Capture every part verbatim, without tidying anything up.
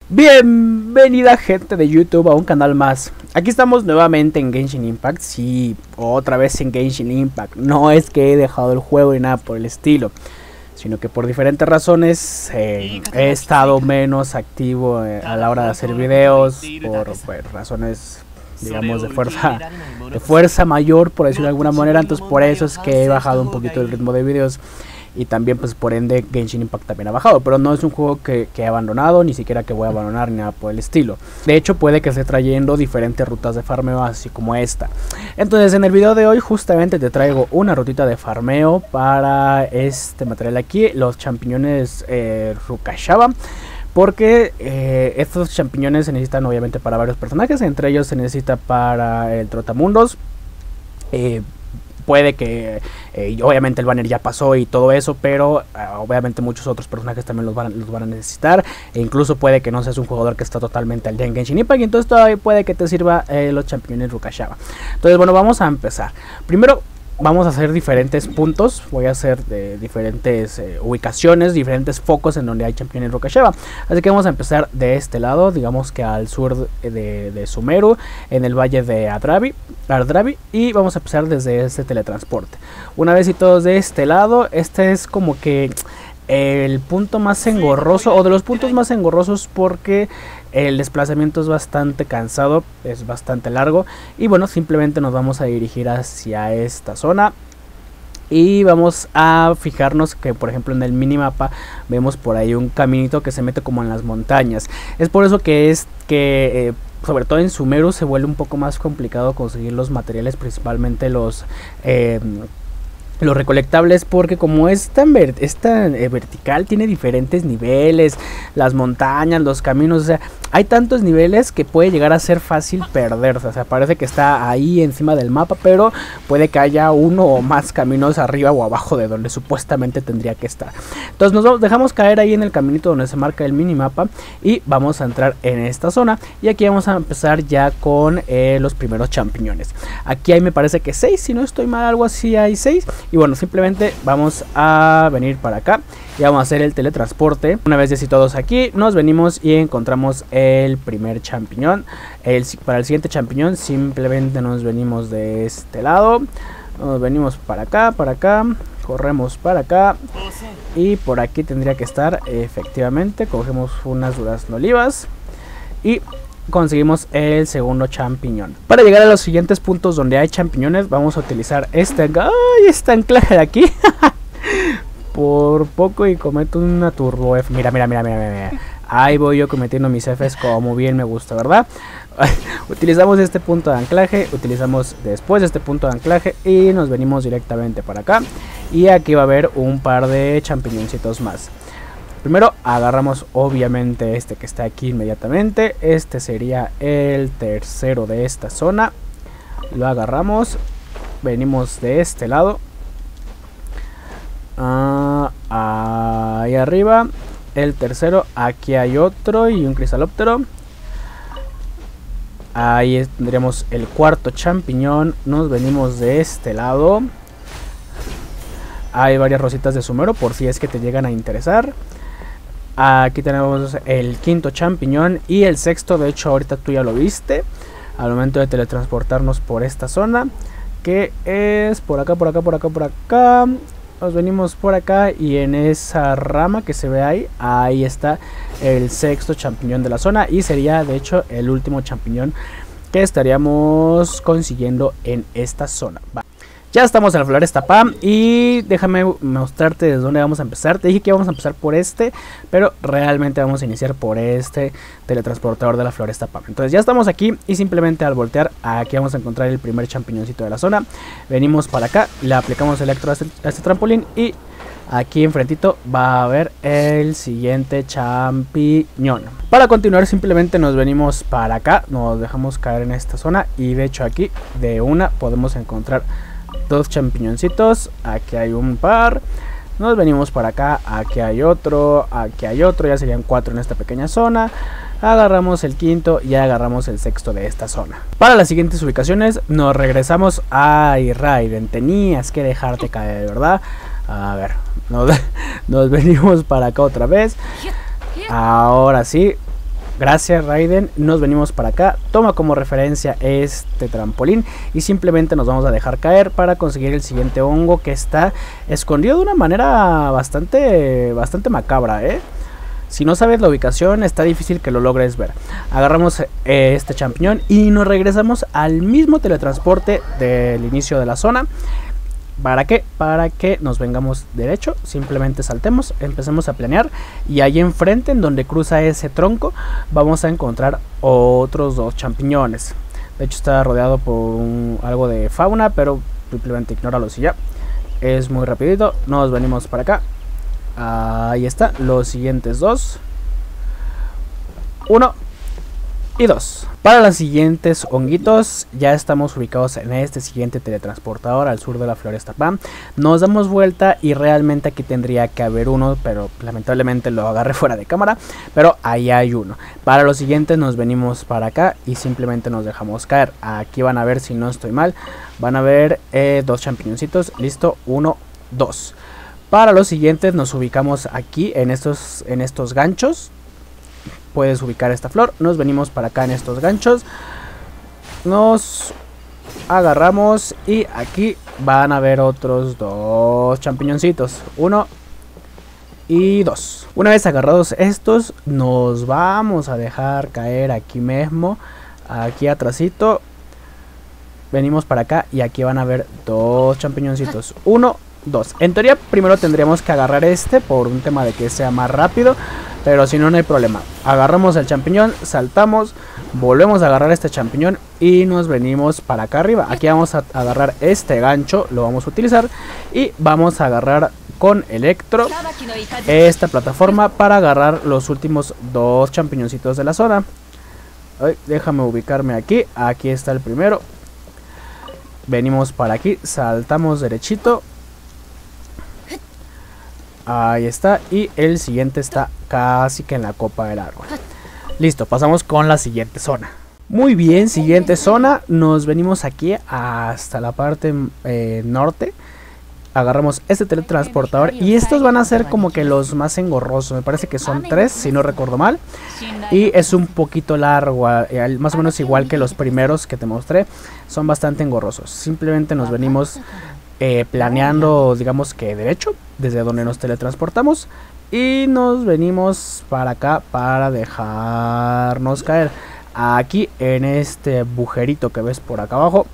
Bienvenida gente de YouTube a un canal más. Aquí estamos nuevamente en Genshin Impact. Sí, otra vez en Genshin Impact. No es que he dejado el juego ni nada por el estilo, sino que por diferentes razones eh, he estado menos activo eh, a la hora de hacer videos. Por pues, razones, digamos, de fuerza de fuerza mayor, por decirlo de alguna manera. Entonces por eso es que he bajado un poquito el ritmo de videos. Y también pues por ende Genshin Impact también ha bajado. Pero no es un juego que, que he abandonado, ni siquiera que voy a abandonar, ni nada por el estilo. De hecho puede que esté trayendo diferentes rutas de farmeo, así como esta. Entonces en el video de hoy justamente te traigo una rutita de farmeo para este material aquí. Los champiñones eh, Rukashava. Porque eh, estos champiñones se necesitan obviamente para varios personajes. Entre ellos se necesita para el Trotamundos. Eh... Puede que, eh, obviamente el banner ya pasó y todo eso, pero uh, obviamente muchos otros personajes también los van, los van a necesitar. E incluso puede que no seas un jugador que está totalmente al día en Genshin Impact, y entonces todavía puede que te sirva eh, los champiñones Rukashava. Entonces bueno, vamos a empezar. Primero vamos a hacer diferentes puntos, voy a hacer de diferentes eh, ubicaciones, diferentes focos en donde hay champiñones Rukashava. Así que vamos a empezar de este lado, digamos que al sur de, de Sumeru, en el valle de Ardravi, Ardravi, y vamos a empezar desde este teletransporte. Una vez y todos de este lado, este es como que el punto más engorroso, o de los puntos más engorrosos, porque el desplazamiento es bastante cansado, es bastante largo. Y bueno, simplemente nos vamos a dirigir hacia esta zona. Y vamos a fijarnos que por ejemplo en el minimapa vemos por ahí un caminito que se mete como en las montañas. Es por eso que es que... Eh, sobre todo en Sumeru se vuelve un poco más complicado conseguir los materiales, principalmente los... Eh, los recolectables, porque como es tan, ver es tan eh, vertical, tiene diferentes niveles, las montañas, los caminos, o sea, hay tantos niveles que puede llegar a ser fácil perderse. O sea, parece que está ahí encima del mapa, pero puede que haya uno o más caminos arriba o abajo de donde supuestamente tendría que estar. Entonces nos vamos, dejamos caer ahí en el caminito donde se marca el minimapa y vamos a entrar en esta zona. Y aquí vamos a empezar ya con eh, los primeros champiñones. Aquí hay, me parece que seis, si no estoy mal, algo así, hay seis. Y bueno, simplemente vamos a venir para acá y vamos a hacer el teletransporte. Una vez ya todos aquí, nos venimos y encontramos el primer champiñón. El, para el siguiente champiñón simplemente nos venimos de este lado. Nos venimos para acá, para acá. Corremos para acá. Y por aquí tendría que estar, efectivamente. Cogemos unas durazno olivas. Y conseguimos el segundo champiñón. Para llegar a los siguientes puntos donde hay champiñones, vamos a utilizar este, ¡ay! Este anclaje de aquí. Por poco y cometo una turbo F. Mira, mira, mira, mira, mira. Ahí voy yo cometiendo mis Fs como bien me gusta, ¿verdad? Utilizamos este punto de anclaje, utilizamos después este punto de anclaje y nos venimos directamente para acá. Y aquí va a haber un par de champiñoncitos más. Primero agarramos obviamente este que está aquí inmediatamente. Este sería el tercero de esta zona. Lo agarramos. Venimos de este lado. Ah, ahí arriba. El tercero. Aquí hay otro y un cristalóptero. Ahí tendríamos el cuarto champiñón. Nos venimos de este lado. Hay varias rositas de Sumeru por si es que te llegan a interesar. Aquí tenemos el quinto champiñón y el sexto, de hecho ahorita tú ya lo viste al momento de teletransportarnos por esta zona, que es por acá, por acá, por acá, por acá. Nos venimos por acá y en esa rama que se ve ahí, ahí está el sexto champiñón de la zona. Y sería de hecho el último champiñón que estaríamos consiguiendo en esta zona. Va. Ya estamos en la Floresta Pam y déjame mostrarte desde dónde vamos a empezar. Te dije que íbamos a empezar por este, pero realmente vamos a iniciar por este teletransportador de la Floresta Pam. Entonces ya estamos aquí y simplemente al voltear aquí vamos a encontrar el primer champiñoncito de la zona. Venimos para acá, le aplicamos electro a este, a este trampolín y aquí enfrentito va a haber el siguiente champiñón. Para continuar simplemente nos venimos para acá, nos dejamos caer en esta zona y de hecho aquí de una podemos encontrar dos champiñoncitos. Aquí hay un par. Nos venimos para acá. Aquí hay otro. Aquí hay otro. Ya serían cuatro en esta pequeña zona. Agarramos el quinto y agarramos el sexto de esta zona. Para las siguientes ubicaciones nos regresamos. Ay, Raiden, tenías que dejarte caer, ¿verdad? A ver, nos, nos venimos para acá otra vez. Ahora sí. Gracias Raiden, nos venimos para acá, toma como referencia este trampolín y simplemente nos vamos a dejar caer para conseguir el siguiente hongo que está escondido de una manera bastante, bastante macabra, ¿eh? Si no sabes la ubicación está difícil que lo logres ver. Agarramos eh, este champiñón y nos regresamos al mismo teletransporte del inicio de la zona. ¿Para qué? Para que nos vengamos derecho, simplemente saltemos, empecemos a planear y ahí enfrente en donde cruza ese tronco vamos a encontrar otros dos champiñones. De hecho está rodeado por un, algo de fauna, pero simplemente ignóralo si ya. Es muy rapidito, nos venimos para acá. Ahí está, los siguientes dos. Uno y dos. Para los siguientes honguitos ya estamos ubicados en este siguiente teletransportador al sur de la Floresta Pan. Nos damos vuelta y realmente aquí tendría que haber uno, pero lamentablemente lo agarré fuera de cámara. Pero ahí hay uno. Para los siguientes nos venimos para acá y simplemente nos dejamos caer. Aquí van a ver, si no estoy mal, van a ver eh, dos champiñoncitos. Listo, uno, dos. Para los siguientes nos ubicamos aquí en estos, en estos ganchos. Puedes ubicar esta flor. Nos venimos para acá en estos ganchos. Nos agarramos y aquí van a ver otros dos champiñoncitos. Uno y dos. Una vez agarrados estos, nos vamos a dejar caer aquí mismo. Aquí atrásito. Venimos para acá y aquí van a ver dos champiñoncitos. Uno, dos. En teoría primero tendríamos que agarrar este por un tema de que sea más rápido, pero si no, no hay problema. Agarramos el champiñón, saltamos, volvemos a agarrar este champiñón y nos venimos para acá arriba. Aquí vamos a agarrar este gancho, lo vamos a utilizar y vamos a agarrar con Electro esta plataforma para agarrar los últimos dos champiñoncitos de la zona. Ay, déjame ubicarme aquí. Aquí está el primero. Venimos para aquí, saltamos derechito. Ahí está, y el siguiente está casi que en la copa del árbol. Listo, pasamos con la siguiente zona. Muy bien, siguiente zona. Nos venimos aquí hasta la parte eh, norte. Agarramos este teletransportador y estos van a ser como que los más engorrosos. Me parece que son tres, si no recuerdo mal. Y es un poquito largo, eh, más o menos igual que los primeros que te mostré. Son bastante engorrosos. Simplemente nos venimos Eh, planeando, digamos que derecho, desde donde nos teletransportamos, y nos venimos para acá para dejarnos caer aquí en este agujerito que ves por acá abajo.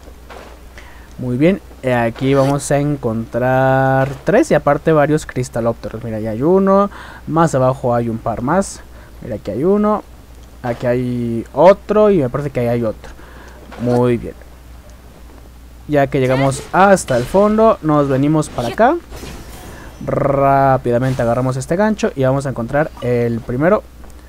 Muy bien, eh, aquí vamos a encontrar tres y aparte varios cristalópteros. Mira, ya hay uno, más abajo hay un par más. Mira, aquí hay uno, aquí hay otro y me parece que ahí hay otro. Muy bien. Ya que llegamos hasta el fondo, nos venimos para acá. Rápidamente agarramos este gancho y vamos a encontrar el primero.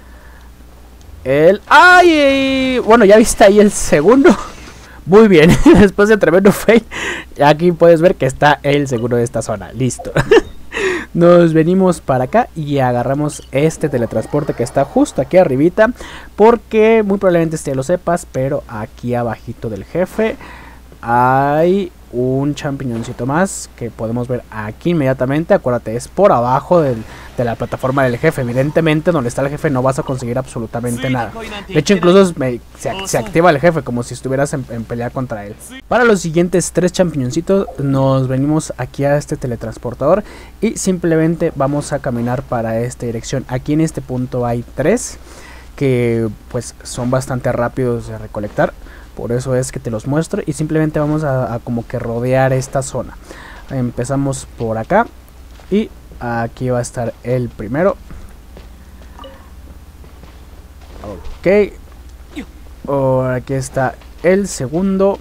El... ¡Ay! Bueno, ya viste ahí el segundo. Muy bien, después de tremendo fail, aquí puedes ver que está el segundo de esta zona. Listo. Nos venimos para acá y agarramos este teletransporte que está justo aquí arribita. Porque muy probablemente este lo sepas, pero aquí abajito del jefe hay un champiñoncito más que podemos ver aquí inmediatamente. Acuérdate, es por abajo del, de la plataforma del jefe. Evidentemente donde está el jefe no vas a conseguir absolutamente nada. De hecho incluso me, se, se activa el jefe como si estuvieras en, en pelea contra él. Para los siguientes tres champiñoncitos nos venimos aquí a este teletransportador y simplemente vamos a caminar para esta dirección. Aquí en este punto hay tres que pues son bastante rápidos de recolectar. Por eso es que te los muestro y simplemente vamos a, a como que rodear esta zona. Empezamos por acá y aquí va a estar el primero. Ok. Oh, aquí está el segundo.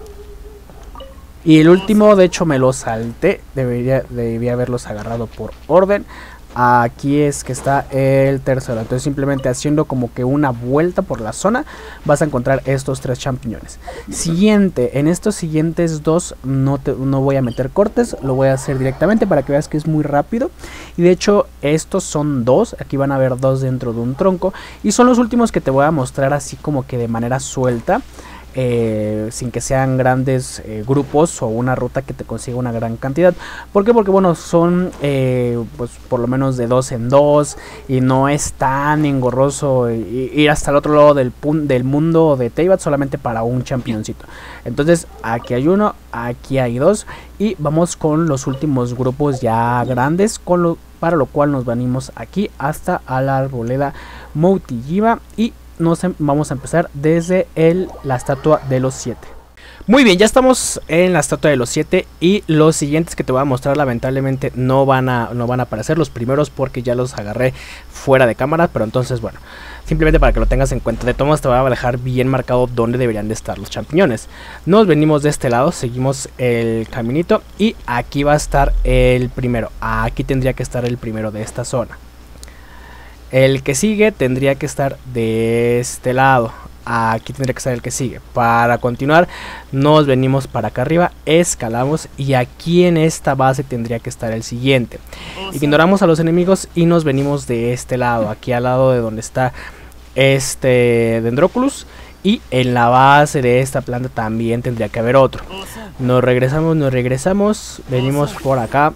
Y el último, de hecho me lo salté. Debería, debía haberlos agarrado por orden. Aquí es que está el tercero. Entonces simplemente haciendo como que una vuelta por la zona vas a encontrar estos tres champiñones. Siguiente, en estos siguientes dos no, te, no voy a meter cortes. Lo voy a hacer directamente para que veas que es muy rápido. Y de hecho estos son dos. Aquí van a ver dos dentro de un tronco. Y son los últimos que te voy a mostrar así como que de manera suelta. eh, sin que sean grandes eh, grupos o una ruta que te consiga una gran cantidad. ¿Por qué? Porque bueno, son eh, pues por lo menos de dos en dos y no es tan engorroso ir hasta el otro lado del, del mundo de Teyvat solamente para un championcito. Entonces aquí hay uno, aquí hay dos y vamos con los últimos grupos ya grandes, con lo, para lo cual nos venimos aquí hasta a la arboleda Mouti-Yiva y nos vamos a empezar desde el, la estatua de los siete. Muy bien, ya estamos en la estatua de los siete y los siguientes que te voy a mostrar lamentablemente no van a, no van a aparecer los primeros porque ya los agarré fuera de cámara, pero entonces bueno, simplemente para que lo tengas en cuenta. De todos modos te voy a dejar bien marcado dónde deberían de estar los champiñones. Nos venimos de este lado, seguimos el caminito y aquí va a estar el primero. Aquí tendría que estar el primero de esta zona. El que sigue tendría que estar de este lado. Aquí tendría que estar el que sigue. Para continuar nos venimos para acá arriba, escalamos y aquí en esta base tendría que estar el siguiente. Ignoramos a los enemigos y nos venimos de este lado, aquí al lado de donde está este Dendroculus. Y en la base de esta planta también tendría que haber otro. Nos regresamos, nos regresamos, venimos por acá.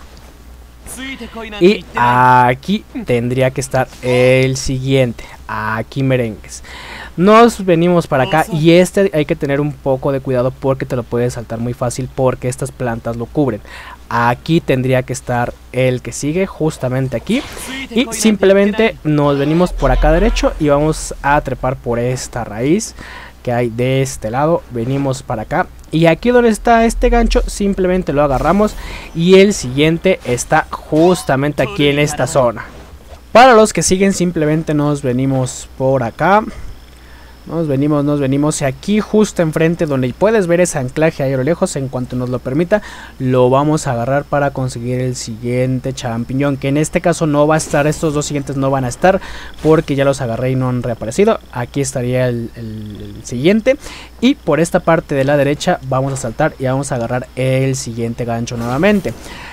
Y aquí tendría que estar el siguiente. Aquí merengues. Nos venimos para acá y este hay que tener un poco de cuidado porque te lo puedes saltar muy fácil porque estas plantas lo cubren. Aquí tendría que estar el que sigue justamente aquí y simplemente nos venimos por acá derecho y vamos a trepar por esta raíz que hay de este lado. Venimos para acá y aquí donde está este gancho simplemente lo agarramos y el siguiente está justamente aquí en esta zona. Para los que siguen simplemente nos venimos por acá. Nos venimos, nos venimos y aquí justo enfrente donde puedes ver ese anclaje ahí a lo lejos, en cuanto nos lo permita, lo vamos a agarrar para conseguir el siguiente champiñón, que en este caso no va a estar, estos dos siguientes no van a estar porque ya los agarré y no han reaparecido. Aquí estaría el, el, el siguiente y por esta parte de la derecha vamos a saltar y vamos a agarrar el siguiente gancho nuevamente.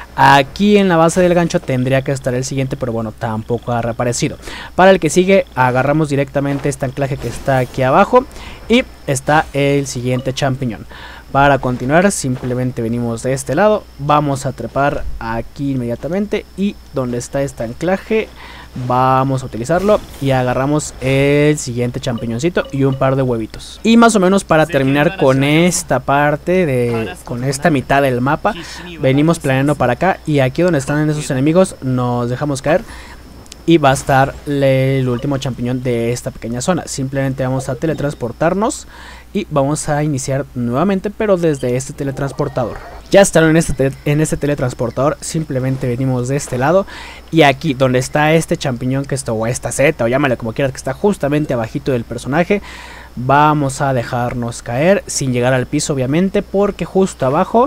Aquí en la base del gancho tendría que estar el siguiente, pero bueno, tampoco ha reaparecido. Para el que sigue agarramos directamente este anclaje que está aquí abajo y está el siguiente champiñón. Para continuar simplemente venimos de este lado, vamos a trepar aquí inmediatamente y donde está este anclaje vamos a utilizarlo y agarramos el siguiente champiñoncito y un par de huevitos. Y más o menos para terminar con esta parte de con esta mitad del mapa, venimos planeando para acá y aquí donde están esos enemigos nos dejamos caer y va a estar el último champiñón de esta pequeña zona. Simplemente vamos a teletransportarnos y vamos a iniciar nuevamente, pero desde este teletransportador. Ya están en este, en este teletransportador, simplemente venimos de este lado y aquí donde está este champiñón que está, o esta seta o llámale como quieras, que está justamente abajito del personaje, vamos a dejarnos caer sin llegar al piso obviamente, porque justo abajo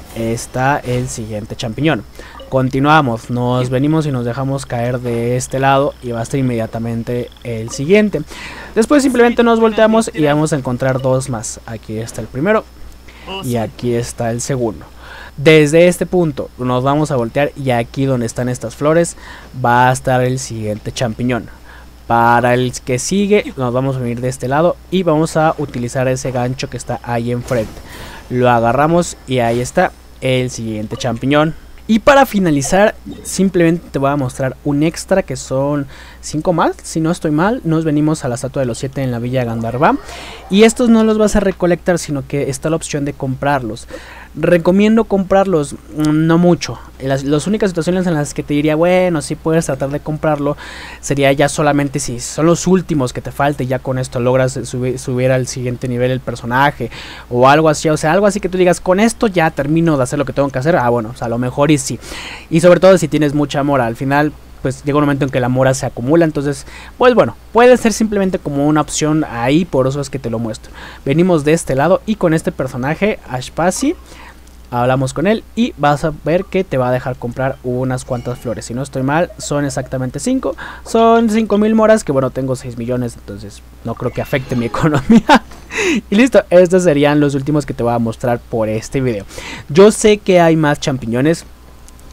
está el siguiente champiñón. Continuamos, nos venimos y nos dejamos caer de este lado y va a estar inmediatamente el siguiente. Después simplemente nos volteamos y vamos a encontrar dos más. Aquí está el primero y aquí está el segundo. Desde este punto nos vamos a voltear y aquí donde están estas flores va a estar el siguiente champiñón. Para el que sigue nos vamos a venir de este lado y vamos a utilizar ese gancho que está ahí enfrente. Lo agarramos y ahí está el siguiente champiñón. Y para finalizar simplemente te voy a mostrar un extra que son cinco más, si no estoy mal. Nos venimos a la estatua de los siete en la Villa Gandharva y estos no los vas a recolectar, sino que está la opción de comprarlos. Recomiendo comprarlos, no mucho. Las, las únicas situaciones en las que te diría, bueno, si puedes tratar de comprarlo, sería ya solamente si son los últimos que te falte, ya con esto logras subir, subir al siguiente nivel el personaje o algo así. O sea, algo así que tú digas, con esto ya termino de hacer lo que tengo que hacer. Ah, bueno, o sea, a lo mejor y sí. Y sobre todo si tienes mucha mora, al final pues llega un momento en que la mora se acumula, entonces pues bueno, puede ser simplemente como una opción ahí, por eso es que te lo muestro. Venimos de este lado y con este personaje Ashpasi hablamos con él y vas a ver que te va a dejar comprar unas cuantas flores. Si no estoy mal, son exactamente cinco. Son cinco mil moras, que bueno, tengo seis millones, entonces no creo que afecte mi economía. Y listo, estos serían los últimos que te voy a mostrar por este video. Yo sé que hay más champiñones,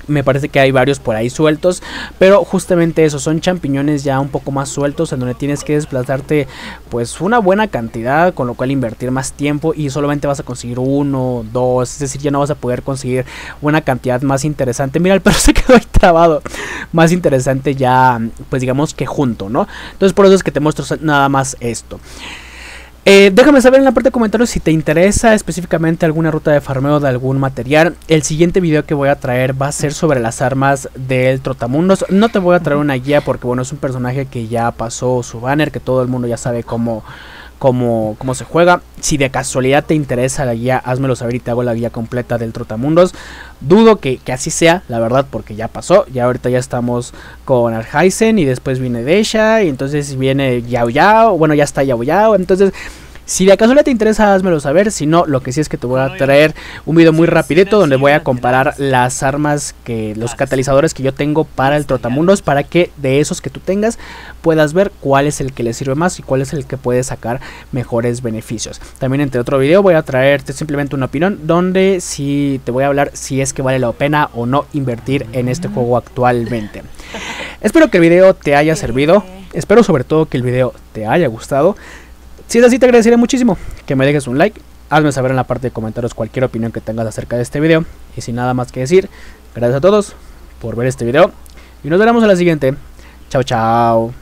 Me parece que hay varios por ahí sueltos, pero justamente eso, son champiñones ya un poco más sueltos, en donde tienes que desplazarte pues una buena cantidad, con lo cual invertir más tiempo y solamente vas a conseguir uno, dos, es decir, ya no vas a poder conseguir una cantidad más interesante. Mira, el perro se quedó ahí trabado, más interesante ya, pues digamos que junto, ¿no? Entonces por eso es que te muestro nada más esto. Eh, déjame saber en la parte de comentarios si te interesa específicamente alguna ruta de farmeo de algún material. El siguiente video que voy a traer va a ser sobre las armas del Trotamundos. No te voy a traer una guía porque bueno, es un personaje que ya pasó su banner, que todo el mundo ya sabe cómo, cómo, cómo se juega. Si de casualidad te interesa la guía, házmelo saber y te hago la guía completa del Trotamundos. Dudo que, que así sea, la verdad, porque ya pasó. Ya ahorita ya estamos con Arheisen y después viene Desha y entonces viene Yao Yao. Bueno, ya está Yao Yao. Entonces, si de casualidad te interesa, házmelo saber. Si no, lo que sí es que te voy a traer un video muy rapidito donde voy a comparar las armas, que los catalizadores que yo tengo para el Trotamundos, para que de esos que tú tengas puedas ver cuál es el que le sirve más y cuál es el que puede sacar mejores beneficios. También entre otro video voy a traerte simplemente una opinión donde sí te voy a hablar si es que vale la pena o no invertir en este juego actualmente. Espero que el video te haya servido. Espero sobre todo que el video te haya gustado. Si es así, te agradeceré muchísimo que me dejes un like. Hazme saber en la parte de comentarios cualquier opinión que tengas acerca de este video. Y sin nada más que decir, gracias a todos por ver este video. Y nos veremos en la siguiente. Chao, chao.